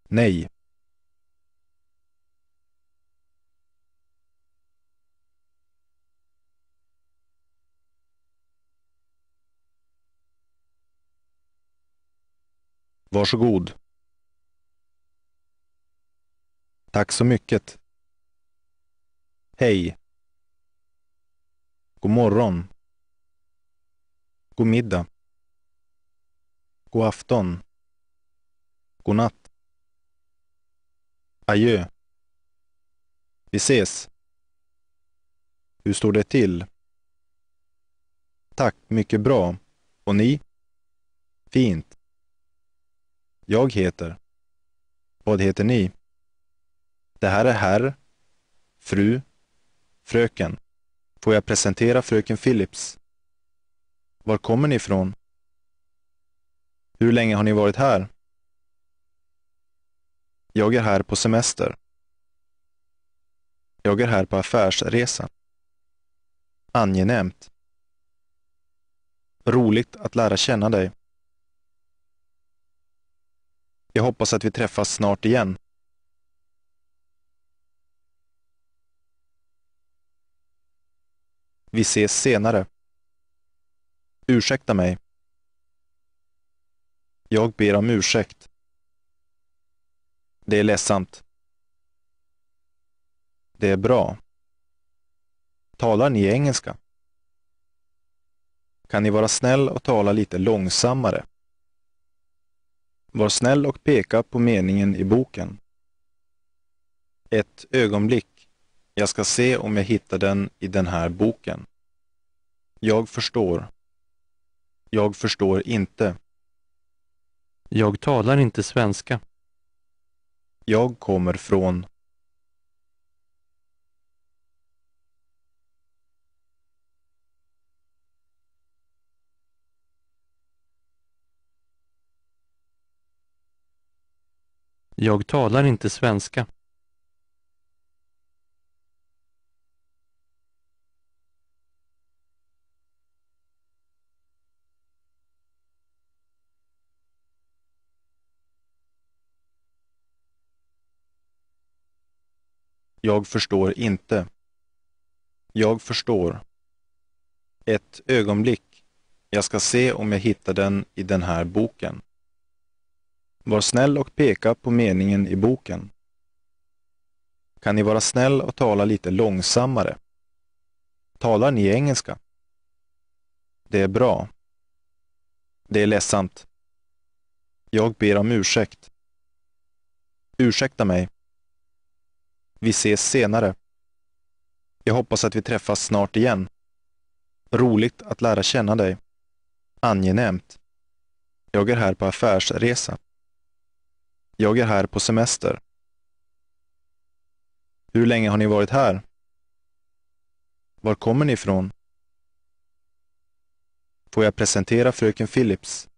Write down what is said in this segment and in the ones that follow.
Nej. Varsågod. Tack så mycket. Hej. God morgon. God middag. God afton. God natt. Adjö. Vi ses. Hur står det till? Tack, mycket bra. Och ni? Fint. Jag heter. Vad heter ni? Det här är herr, fru, fröken. Får jag presentera fröken Phillips? Var kommer ni ifrån? Hur länge har ni varit här? Jag är här på semester. Jag är här på affärsresa. Angenämt. Roligt att lära känna dig. Jag hoppas att vi träffas snart igen. Vi ses senare. Ursäkta mig. Jag ber om ursäkt. Det är ledsamt. Det är bra. Talar ni engelska? Kan ni vara snäll och tala lite långsammare? Var snäll och peka på meningen i boken. Ett ögonblick. Jag ska se om jag hittar den i den här boken. Jag förstår. Jag förstår inte. Jag talar inte svenska. Jag kommer från. Jag talar inte svenska. Jag förstår inte. Jag förstår. Ett ögonblick. Jag ska se om jag hittar den i den här boken. Var snäll och peka på meningen i boken. Kan ni vara snäll och tala lite långsammare? Talar ni engelska? Det är bra. Det är ledsamt. Jag ber om ursäkt. Ursäkta mig. Vi ses senare. Jag hoppas att vi träffas snart igen. Roligt att lära känna dig. Angenämt. Jag är här på affärsresa. Jag är här på semester. Hur länge har ni varit här? Var kommer ni ifrån? Får jag presentera fröken Phillips?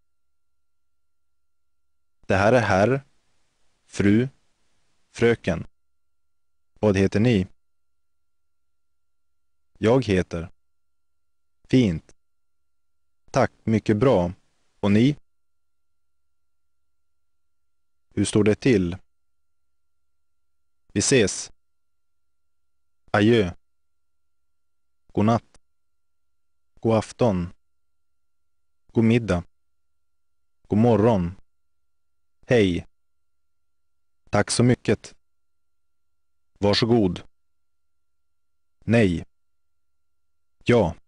Det här är herr, fru, fröken. Vad heter ni? Jag heter. Fint. Tack, mycket bra. Och ni? Hur står det till? Vi ses. Adjö. God natt. God afton. God middag. God morgon. Hej. Tack så mycket. Varsågod. Nej. Ja.